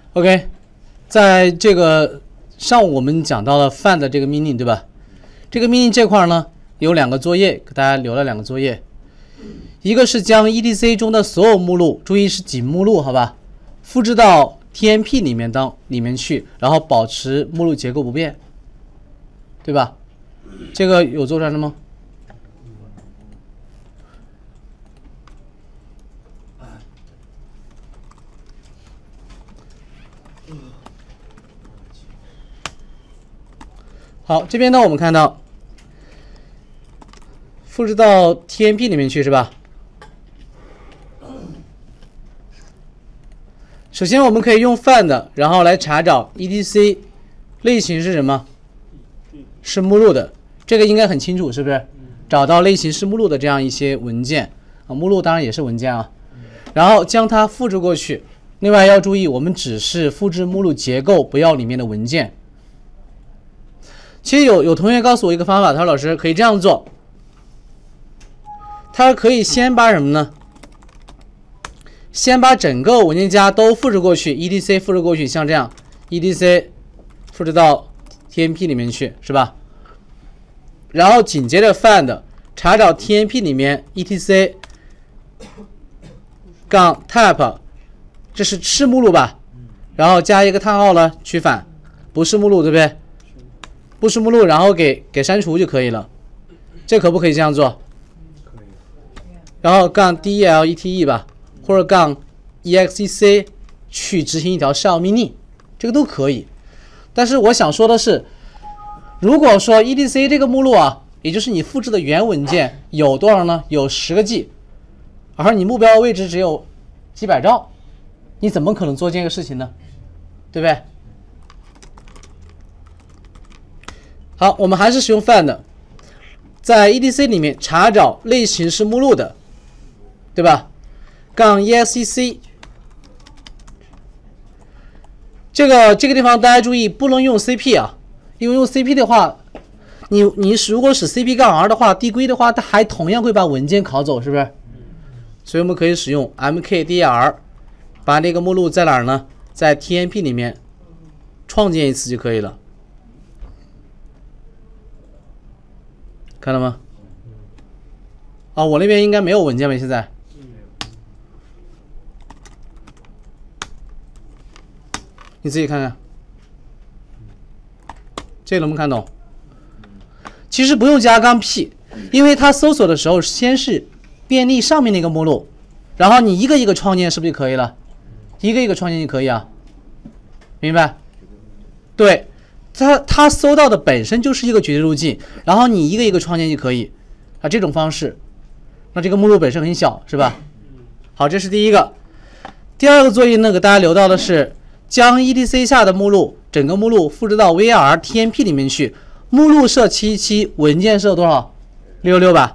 OK， 在这个上午我们讲到了 find 这个命令，对吧？这个命令这块呢有2个作业，给大家留了2个作业，一个是将 EDC 中的所有目录，注意是仅目录，好吧，复制到 TMP 里面去，然后保持目录结构不变，对吧？这个有做出来了吗？好，这边呢我们看到复制到 TMP 里面去，是吧？首先我们可以用 find， 然后来查找 EDC 类型是什么？是目录的，这个应该很清楚，是不是？找到类型是目录的这样一些文件啊，目录当然也是文件啊，然后将它复制过去。另外要注意，我们只是复制目录结构，不要里面的文件。其实有同学告诉我一个方法，他说老师可以这样做，他可以先把什么呢？先把整个文件夹都复制过去 ，EDC 复制过去，像这样 ，EDC 复制到 TMP 里面去，是吧？然后紧接着 find 查找 TMP 里面 etc 杠 type， 这是目录吧？然后加一个叹号了，取反，不是目录，对不对？不是目录，然后给删除就可以了。这可不可以这样做？可以。然后杠 delete 吧，或者杠 exec 去执行一条 shell 命令，这个都可以。但是我想说的是，如果说 EDC 这个目录啊，也就是你复制的原文件有多少呢？有10个 G， 而你目标位置只有几百兆，你怎么可能做这个事情呢？对不对？好，我们还是使用 find， 在 EDC 里面查找类型是目录的，对吧？杠 exec， 这个地方大家注意，不能用 CP 啊，因为用 CP 的话，你如果使 CP 杠 R 的话，递归的话，它还同样会把文件拷走，是不是？所以我们可以使用 mkdir， 把这个目录在哪儿呢？在 TMP 里面创建一次就可以了。看到吗？啊，我那边应该没有文件吧？现在，你自己看看，这个能不能看懂？其实不用加杠 P， 因为它搜索的时候先是便利上面那个目录，然后你一个一个创建，是不是就可以了？一个一个创建就可以啊，明白？对。它搜到的本身就是一个绝对路径，然后你一个一个创建就可以啊，这种方式，那这个目录本身很小，是吧？好，这是第一个。第二个作业呢，给大家留到的是将 EDC 下的目录整个目录复制到 var TMP 里面去，目录设777，文件设多少？666吧。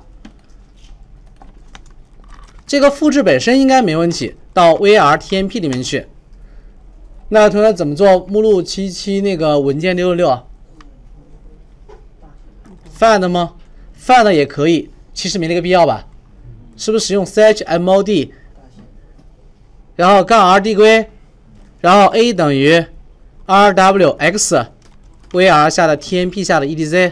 这个复制本身应该没问题，到 var TMP 里面去。那同学怎么做目录777那个文件666啊 ？find 吗 ？find 也可以，其实没那个必要吧？是不是使用 chmod， 然后杠 r 递归，然后 a 等于 rwx var 下的 TMP 下的 EDC，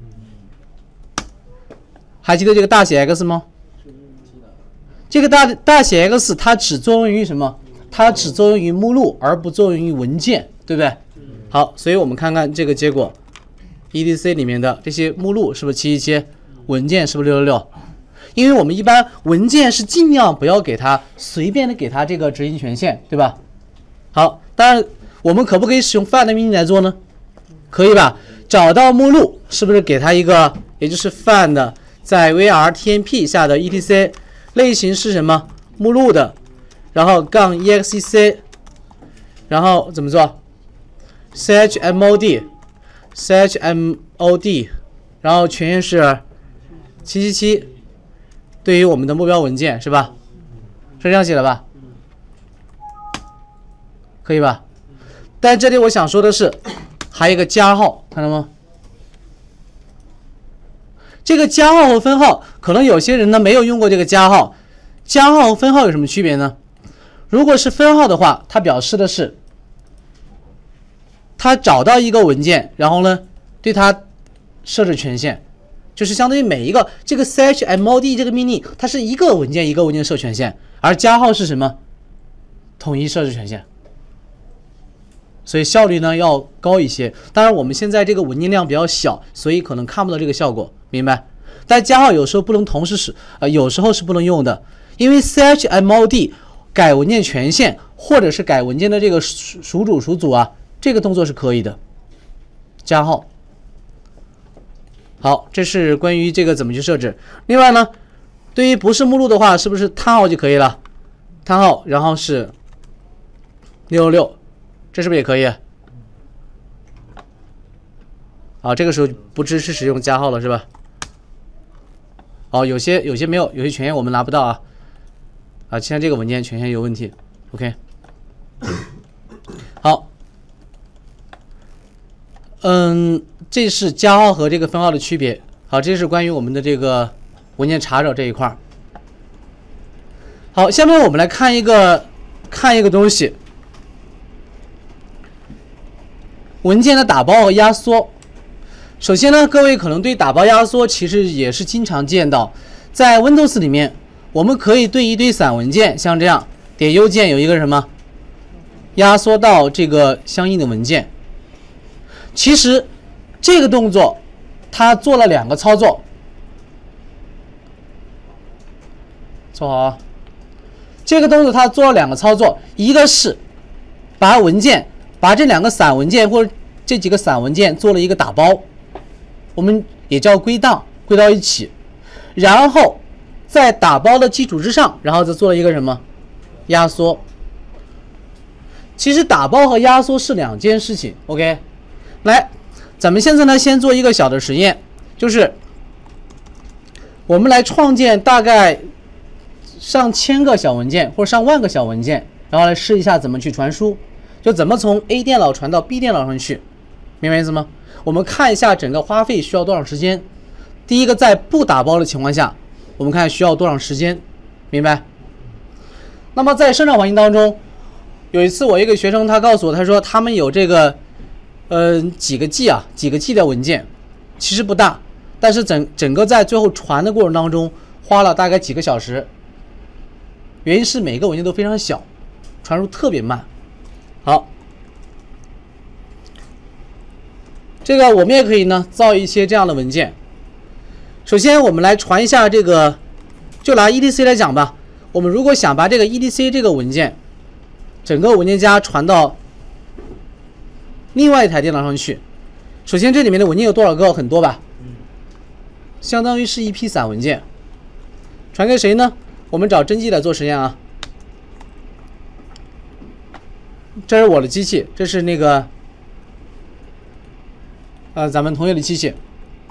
还记得这个大写 X 吗？这个大写 X 它只作用于什么？它只作用于目录，而不作用于文件，对不对？好，所以我们看看这个结果 ，EDC 里面的这些目录是不是777，文件是不是666？因为我们一般文件是尽量不要给它随便的给它这个执行权限，对吧？好，当然我们可不可以使用 find 命令来做呢？可以吧？找到目录是不是给它一个，也就是 find 在 var TMP 下的 EDC 类型是什么？目录的。然后杠 exec， 然后怎么做 ？chmod， 然后全页是777，对于我们的目标文件是吧？是这样写的吧？可以吧？但这里我想说的是，还有一个加号，看到吗？这个加号和分号，可能有些人呢没有用过这个加号。加号和分号有什么区别呢？如果是分号的话，它表示的是它找到一个文件，然后呢，对它设置权限，就是相当于每一个这个 chmod 这个命令，它是一个文件一个文件设权限，而加号是什么？统一设置权限。所以效率呢要高一些。当然，我们现在这个文件量比较小，所以可能看不到这个效果，明白？但加号有时候不能同时使，有时候是不能用的，因为 chmod 改文件权限或者是改文件的这个属主属组啊，这个动作是可以的。加号。好，这是关于这个怎么去设置。另外呢，对于不是目录的话，是不是叹号就可以了？叹号，然后是666。这是不是也可以？好，这个时候不支持使用加号了，是吧？好，有些没有，有些权限我们拿不到啊。现在这个文件权限有问题。OK。好，这是加号和这个分号的区别。好，这是关于我们的这个文件查找这一块。好，下面我们来看一个东西。文件的打包和压缩，首先呢，各位可能对打包压缩其实也是经常见到，在 Windows 里面，我们可以对一堆散文件，像这样点 U 键有一个什么压缩到这个相应的文件。其实这个动作它做了2个操作，做好啊。这个动作它做了2个操作，一个是把这2个散文件或者这几个散文件做了一个打包，我们也叫归档，归到一起，然后在打包的基础之上，然后再做了一个什么压缩。其实打包和压缩是2件事情。OK， 来，咱们现在呢先做一个小的实验，就是我们来创建大概上千个小文件或者上万个小文件，然后来试一下怎么去传输。就怎么从 A 电脑传到 B 电脑上去，明白意思吗？我们看一下整个花费需要多长时间。第一个，在不打包的情况下，我们看需要多长时间，明白？那么在生产环境当中，有一次我一个学生他告诉我，他说他们有这个几个 G 的文件，其实不大，但是整个在最后传的过程当中花了大概几个小时。原因是每个文件都非常小，传输特别慢。好，这个我们也可以呢造一些这样的文件。首先我们来传一下这个，就拿 EDC 来讲吧。我们如果想把这个 EDC 这个文件，整个文件夹传到另外一台电脑上去，首先这里面的文件有多少个？很多吧？相当于是一批散文件。传给谁呢？我们找真机来做实验啊。这是我的机器，这是那个咱们同学的机器。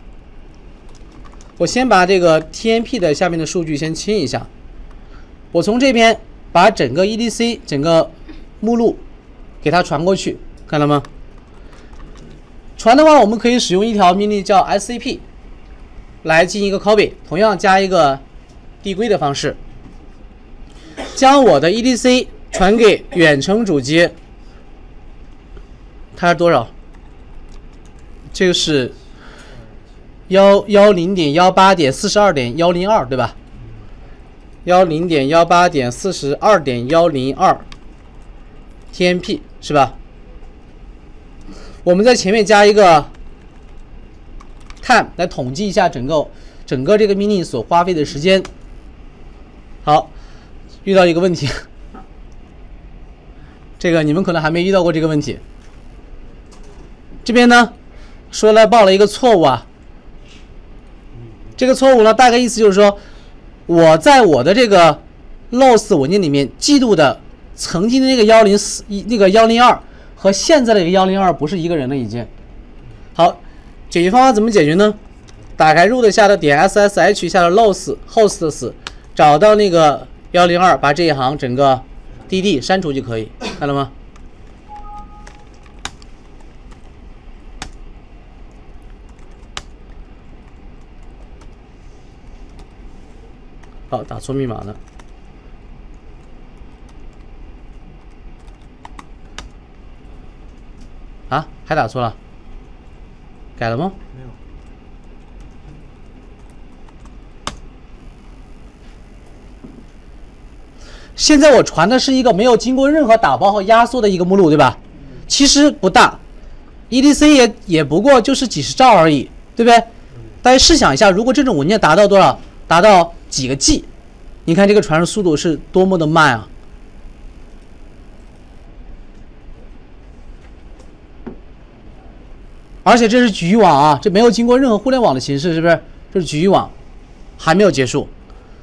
我先把这个 TMP 的下面的数据先清一下。我从这边把整个 EDC 整个目录给它传过去，看到吗？传的话，我们可以使用一条命令叫 SCP 来进行一个 copy， 同样加一个递归的方式，将我的 EDC 传给远程主机。它是多少？这个是10.18.42.102，对吧？10.18.42.102 TMP 是吧？我们在前面加一个 time 来统计一下整个这个命令所花费的时间。好，遇到一个问题，这个你们可能还没遇到过这个问题。这边呢报了一个错误啊，这个错误呢大概意思就是说，我在我的这个 loss 文件里面记录的曾经的那个102和现在的这个102不是一个人了已经。好，解决方法怎么解决呢？打开 root 下的点 SSH 下的 loss hosts， 找到那个102，把这一行整个 dd 删除就可以，看到吗？好，打错密码了。还还打错了，改了吗？ 没有。 现在我传的是一个没有经过任何打包和压缩的一个目录，对吧？其实不大 ，EDC 也不过就是几十兆而已，对不对？大家试想一下，如果这种文件达到多少？达到几个 G， 你看这个传输速度是多么的慢啊！而且这是局域网啊，这没有经过任何互联网的形式，是不是？这是局域网，还没有结束。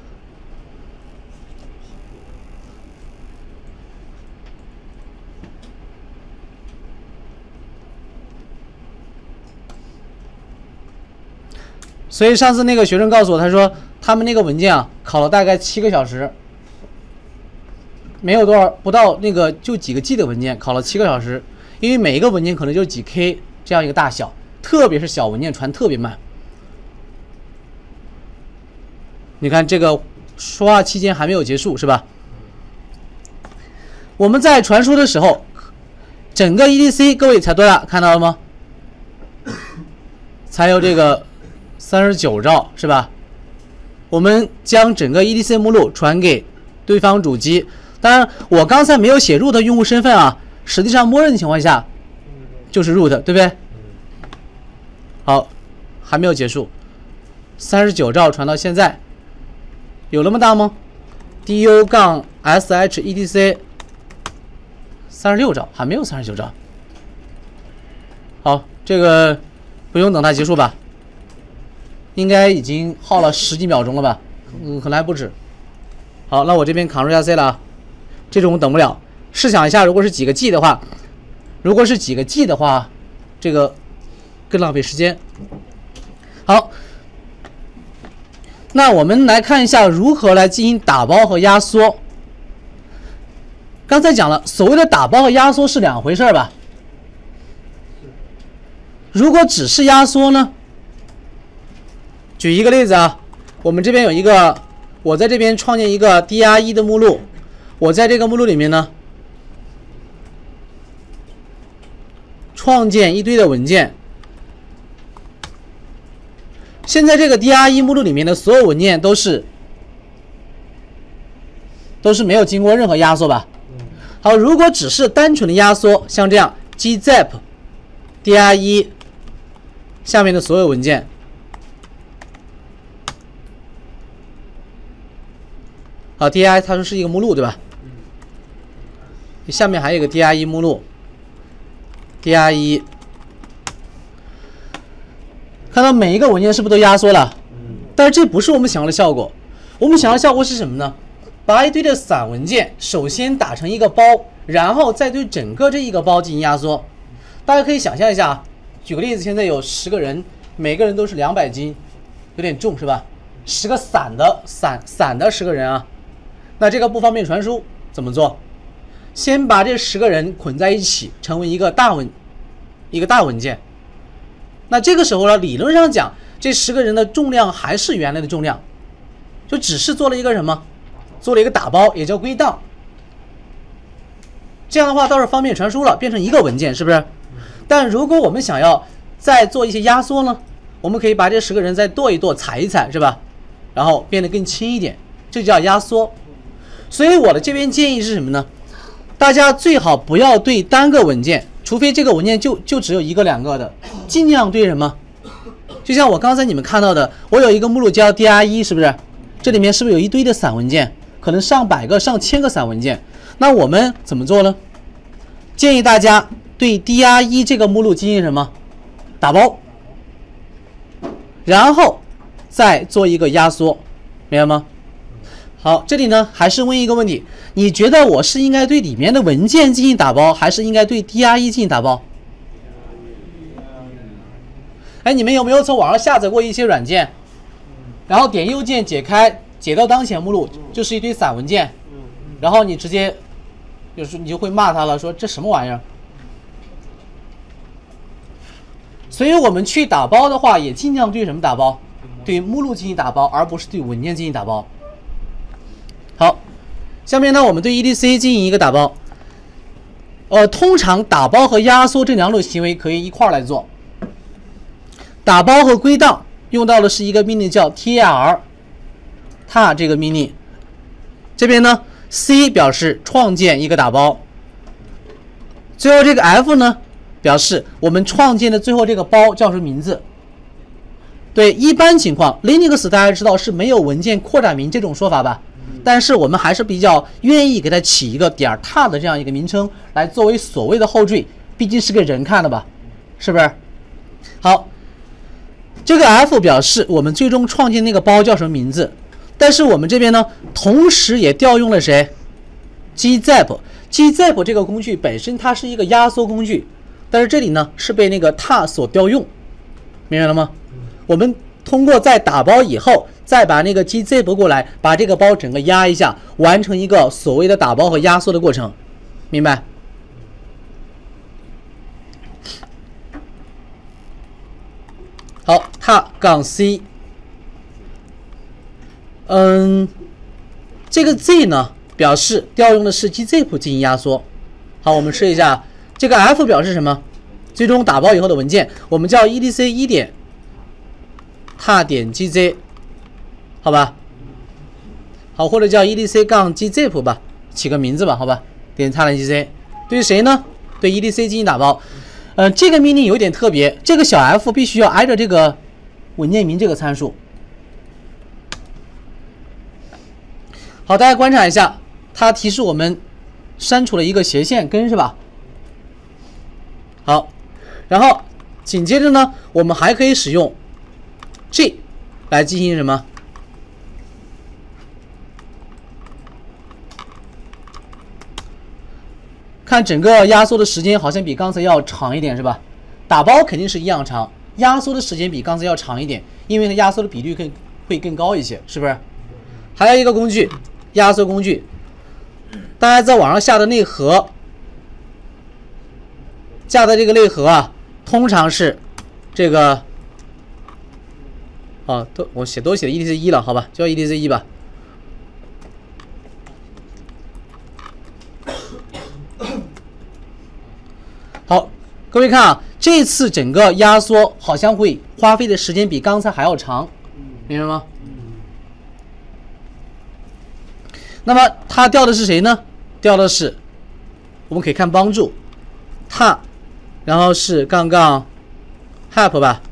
所以上次那个学生告诉我，他说他们那个文件啊，考了大概7个小时，没有多少，不到那个就几个 G 的文件，考了7个小时，因为每一个文件可能就几 K 这样一个大小，特别是小文件传特别慢。你看这个说话期间还没有结束，是吧？我们在传输的时候，整个 EDC 各位才多大？看到了吗？才有这个39兆，是吧？我们将整个 EDC 目录传给对方主机。当然，我刚才没有写 root 用户身份啊，实际上默认的情况下就是 root， 对不对？好，还没有结束，39兆传到现在，有那么大吗 ？du-sh etc 36兆，还没有39兆。好，这个不用等它结束吧？应该已经耗了10几秒钟了吧？可能还不止。好，那我这边 Ctrl 加 C 了啊，这种等不了。试想一下，如果是几个 G 的话，这个更浪费时间。好，那我们来看一下如何来进行打包和压缩。刚才讲了，所谓的打包和压缩是两回事吧？如果只是压缩呢？举一个例子啊，我们这边有一个，我在这边创建一个 DR1 的目录，我在这个目录里面呢，创建一堆的文件。现在这个 DR1 目录里面的所有文件都是没有经过任何压缩吧？好，如果只是单纯的压缩，像这样 gzip DR1 下面的所有文件。好 ，DI 它说是一个目录，对吧？下面还有一个 DR1 目录 ，DR1， 看到每一个文件是不是都压缩了？但是这不是我们想要的效果。我们想要的效果是什么呢？把一堆的散文件首先打成一个包，然后再对整个这一个包进行压缩。大家可以想象一下啊，举个例子，现在有10个人，每个人都是200斤，有点重是吧？10个散的10个人啊。那这个不方便传输怎么做？先把这10个人捆在一起，成为一个大文件。那这个时候呢，理论上讲，这10个人的重量还是原来的重量，就只是做了一个什么？做了一个打包，也叫归档。这样的话倒是方便传输了，变成一个文件，是不是？但如果我们想要再做一些压缩呢，我们可以把这10个人再剁一剁，裁一裁，是吧？然后变得更轻一点，这就叫压缩。所以我的这边建议是什么呢？大家最好不要对单个文件，除非这个文件就只有1个2个的，尽量对什么？就像我刚才你们看到的，我有一个目录叫 DR1， 是不是？这里面是不是有一堆的散文件？可能上百个、上千个散文件。那我们怎么做呢？建议大家对 DR1 这个目录进行什么？打包，然后再做一个压缩，明白吗？好，这里呢还是问一个问题，你觉得我是应该对里面的文件进行打包，还是应该对 DR1 进行打包？哎，你们有没有从网上下载过一些软件，然后点右键解开，解到当前目录，就是一堆散文件，然后你直接就是你就会骂他了，说这什么玩意儿？所以我们去打包的话，也尽量对什么打包？对目录进行打包，而不是对文件进行打包。好，下面呢，我们对 EDC 进行一个打包。 通常打包和压缩这两种行为可以一块儿来做。打包和归档用到的是一个命令叫 tar， 它这个命令。这边呢 C 表示创建一个打包，最后这个 F 呢表示我们创建的最后这个包叫什么名字。对，一般情况 Linux 大家知道是没有文件扩展名这种说法吧，但是我们还是比较愿意给它起一个点 tar 的这样一个名称来作为所谓的后缀，毕竟是个人看的吧，是不是？好，这个 F 表示我们最终创建那个包叫什么名字，但是我们这边呢同时也调用了谁 gzip 这个工具本身它是一个压缩工具，但是这里呢是被那个 tar 所调用，明白了吗？我们通过在打包以后，再把那个 gzip 过来，把这个包整个压一下，完成一个所谓的打包和压缩的过程，明白？好，它杠 C， 这个 Z 呢表示调用的是 gzip 进行压缩。好，我们试一下，这个 F 表示什么？最终打包以后的文件，我们叫 edc 1点。tar 点 gz， 好吧，好，或者叫 edc 杠 gzip 吧，起个名字吧，好吧，点 tar 点 gz， 对谁呢？对 edc 进行打包。这个命令有点特别，这个小 f 必须要挨着这个文件名这个参数。好，大家观察一下，它提示我们删除了一个斜线根，是吧？好，然后紧接着呢，我们还可以使用 G 来进行什么？看整个压缩的时间好像比刚才要长一点，是吧？打包肯定是一样长，压缩的时间比刚才要长一点，因为它压缩的比率会更高一些，是不是？还有一个工具，压缩工具，大家在网上下的内核，下的这个内核啊，通常是这个。我都写了 edc 1了，好吧，叫 edc 1吧。好，各位看啊，这次整个压缩好像会花费的时间比刚才还要长，明白吗？那么它调的是谁呢？调的是，我们可以看帮助，它，然后是杠杠 help 吧。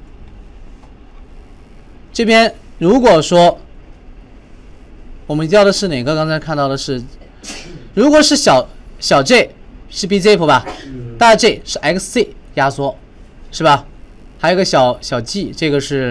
这边如果说我们调的是哪个？刚才看到的是，如果是小 J 是 bzip 吧，大 J 是 xc 压缩，是吧？还有个小 G， 这个是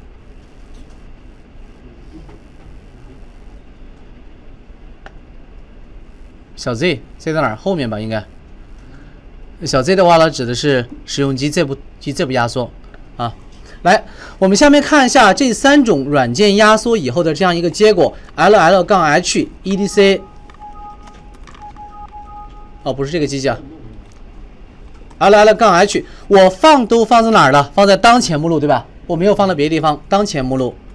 小 Z 在哪儿？后面吧，应该。小 Z 的话呢，指的是使用 gzip 压缩啊。来，我们下面看一下这3种软件压缩以后的这样一个结果 ，ll-h edc， 不是这个机器啊 ，ll-h， 我都放在哪儿了？放在当前目录，对吧？我没有放到别的地方，当前目录。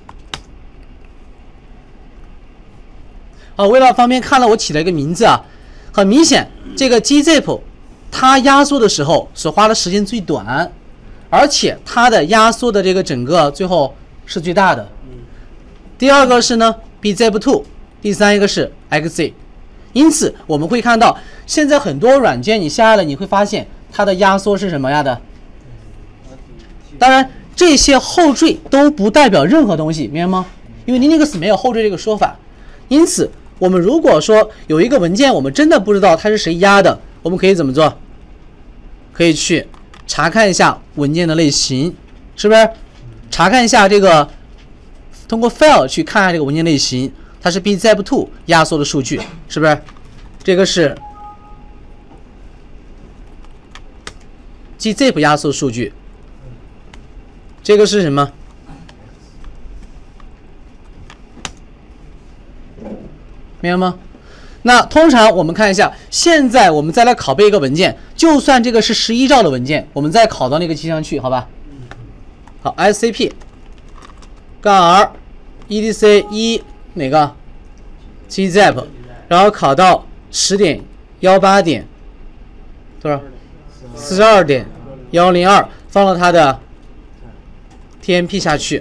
为了方便看了，我起了一个名字啊，很明显，这个 gzip 它压缩的时候所花的时间最短。而且它的压缩的这个整个最后是最大的。第二个是呢 bzip2， 第三一个是 xc。因此我们会看到，现在很多软件你下来你会发现它的压缩是什么样的？当然这些后缀都不代表任何东西，明白吗？因为 Linux 没有后缀这个说法。因此我们如果说有一个文件我们真的不知道它是谁压的，我们可以怎么做？可以去查看一下文件的类型，是不是？查看一下这个，通过 file 去看一下这个文件类型，它是 bzip2 压缩的数据，是不是？这个是 gzip 压缩数据，这个是什么？明白吗？那通常我们看一下，现在我们再来拷贝一个文件，就算这个是11兆的文件，我们再拷到那个机上去，好吧？好 ，scp 杠 r edc 1哪个 gzip， 然后拷到10.18.0 多少？42.102，放到它的 TMP 下去。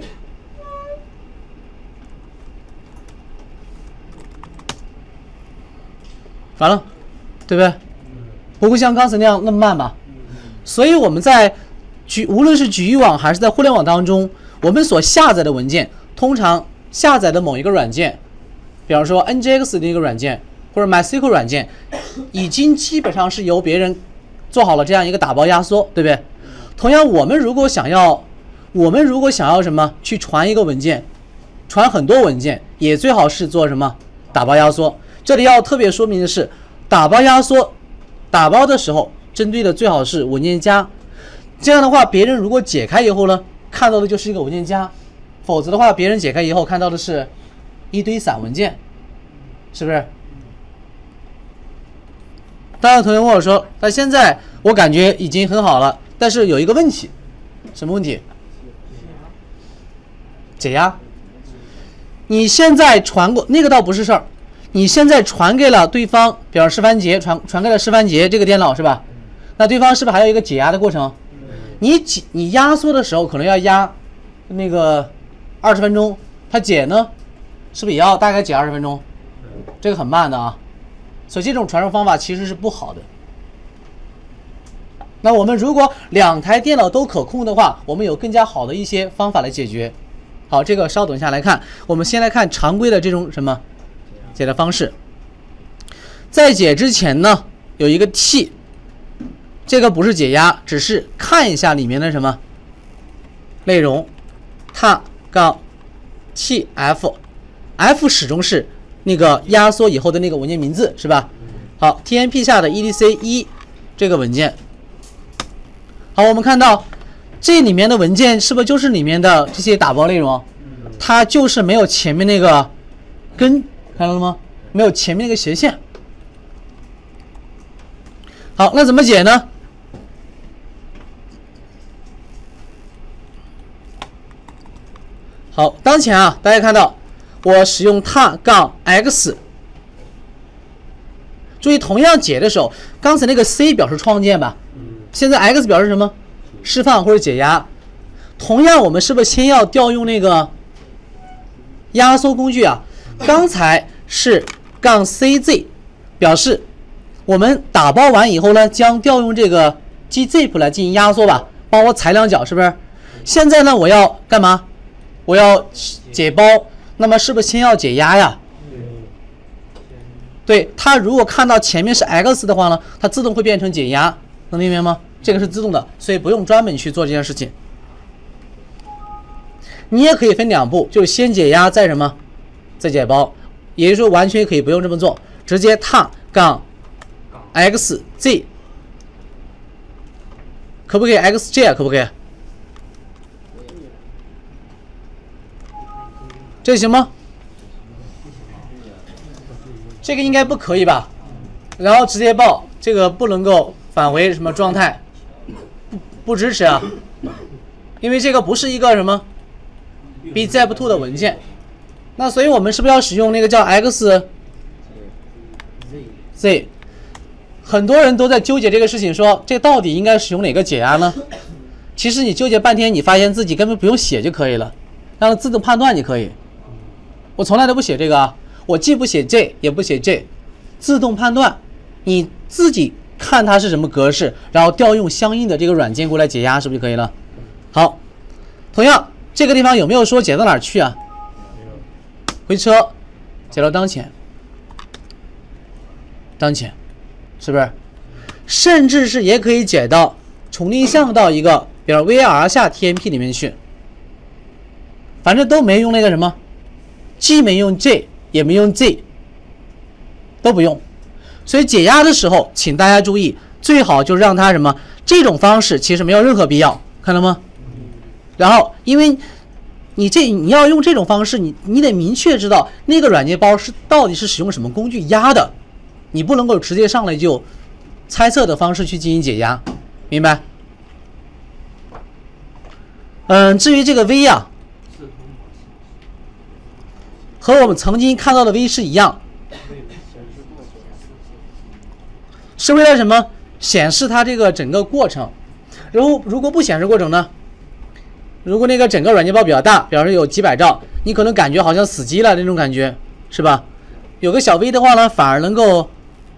完了，对不对？不会像刚才那样那么慢吧？所以我们在无论是局域网还是在互联网当中，我们所下载的文件，通常下载的某一个软件，比方说 NGX 的一个软件或者 MySQL 软件，已经基本上是由别人做好了这样一个打包压缩，对不对？同样，我们如果想要什么去传一个文件，传很多文件，也最好是做什么打包压缩。这里要特别说明的是，打包压缩，打包的时候针对的最好是文件夹。这样的话，别人如果解开以后呢，看到的就是一个文件夹；否则的话，别人解开以后看到的是一堆散文件，是不是？当然，同学问我说：“那现在我感觉已经很好了，但是有一个问题，什么问题？解压。你现在传过那个倒不是事儿。”你现在传给了对方，比方示范节传给了示范节这个电脑是吧？那对方是不是还有一个解压的过程？你压缩的时候可能要压那个20分钟，它解呢，是不是也要大概解20分钟？这个很慢的啊，所以这种传输方法其实是不好的。那我们如果2台电脑都可控的话，我们有更加好的一些方法来解决。好，这个稍等一下来看，我们先来看常规的这种什么解的方式。在解之前呢，有一个 T， 这个不是解压，只是看一下里面的什么内容。T-TF，F 始终是那个压缩以后的那个文件名字，是吧？好 ，TMP 下的 EDC1 这个文件。好，我们看到这里面的文件是不是就是里面的这些打包内容？它就是没有前面那个根。看到了吗？没有前面那个斜线。好，那怎么解呢？好，当前啊，大家看到我使用 T-X， 注意同样解的时候，刚才那个 C 表示创建吧，现在 X 表示什么？释放或者解压。同样，我们是不是先要调用那个压缩工具啊？刚才是-CZ 表示我们打包完以后呢，将调用这个 gzip 来进行压缩吧，帮我踩2脚，是不是？现在呢，我要干嘛？我要解包，那么是不是先要解压呀？对，它如果看到前面是 X 的话呢，它自动会变成解压，能明白吗？这个是自动的，所以不用专门去做这件事情。你也可以分2步，就是先解压再什么？再解包，也就是说完全可以不用这么做，直接 T-XZ 可不可以 XJ 啊？可不可以？这行吗？这个应该不可以吧？然后直接报，这个不能够返回什么状态，不支持啊，因为这个不是一个什么 bzip2 的文件。那所以我们是不是要使用那个叫 XZ？ 很多人都在纠结这个事情，说这到底应该使用哪个解压呢？其实你纠结半天，你发现自己根本不用写就可以了，让它自动判断就可以。我从来都不写这个啊，我既不写 J 也不写 J， 自动判断，你自己看它是什么格式，然后调用相应的这个软件过来解压，是不是就可以了？好，同样这个地方有没有说解到哪儿去啊？回车，解到当前，是不是？甚至是也可以解到重定向到一个，比如 VAR 下 TMP 里面去，反正都没用那个什么，既没用 J 也没用 Z， 都不用。所以解压的时候，请大家注意，最好就让它什么，这种方式其实没有任何必要，看到吗？然后因为你要用这种方式，你得明确知道那个软件包到底是使用什么工具压的，你不能够直接上来就猜测的方式去进行解压，明白？至于这个 V 啊，和我们曾经看到的 V 是一样，是为了什么？ 显示它这个整个过程。然后如果不显示过程呢？如果那个整个软件包比较大，表示有几百兆，你可能感觉好像死机了那种感觉，是吧？有个小 V 的话呢，反而能够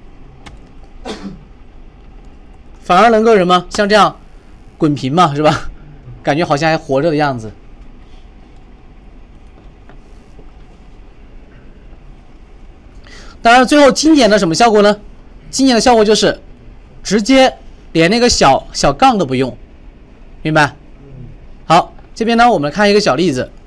什么？像这样滚屏嘛，是吧？感觉好像还活着的样子。当然，最后精简的什么效果呢？精简的效果就是直接连那个小杠都不用，明白？好，这边呢，我们看一个小例子。